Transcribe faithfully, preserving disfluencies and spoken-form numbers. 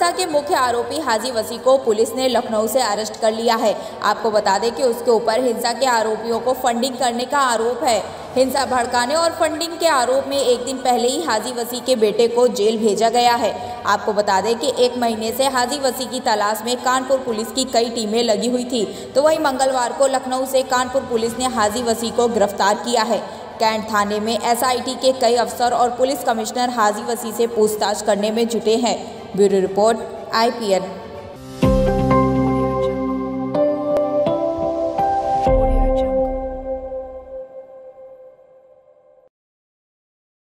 घटना के मुख्य आरोपी हाजी वसी को पुलिस ने लखनऊ से अरेस्ट कर लिया है। आपको बता दें कि उसके ऊपर हिंसा के आरोपियों को फंडिंग करने का आरोप है। हिंसा भड़काने और फंडिंग के आरोप में एक दिन पहले ही हाजी वसी के बेटे को जेल भेजा गया है। आपको बता दें कि एक महीने से हाजी वसी की तलाश में कानपुर पुलिस की कई टीमें लगी हुई थी, तो वहीं मंगलवार को लखनऊ से कानपुर पुलिस ने हाजी वसी को गिरफ्तार किया है। कैंट थाने में एस आई टी के कई अफसर और पुलिस कमिश्नर हाजी वसी से पूछताछ करने में जुटे हैं। Bureau report I P N.